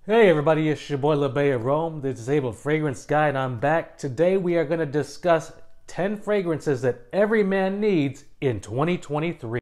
Hey everybody, it's your boy labbearome, the Disabled Fragrance Guy, and I'm back. Today we are going to discuss 10 fragrances that every man needs in 2023.